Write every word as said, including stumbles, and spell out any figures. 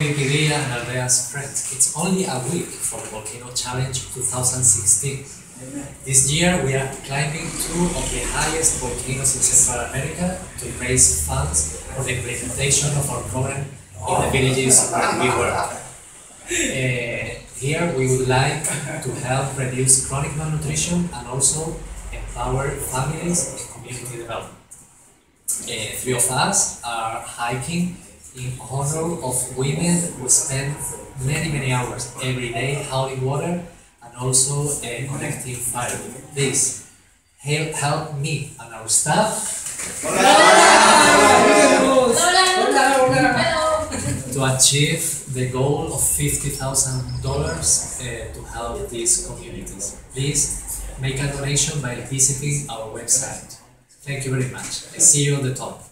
A B P D and ALDEA's friends. It's only a week for the Volcano Challenge twenty sixteen. This year we are climbing two of the highest volcanoes in Central America to raise funds for the implementation of our program in the villages where we work. Uh, here we would like to help reduce chronic malnutrition and also empower families and community development. Uh, three of us are hiking in honor of women who spend many many hours every day hauling water and also uh, connecting fire. Please help, help me and our staff to achieve the goal of fifty thousand dollars uh, to help these communities. Please make a donation by visiting our website. Thank you very much. I see you on the top.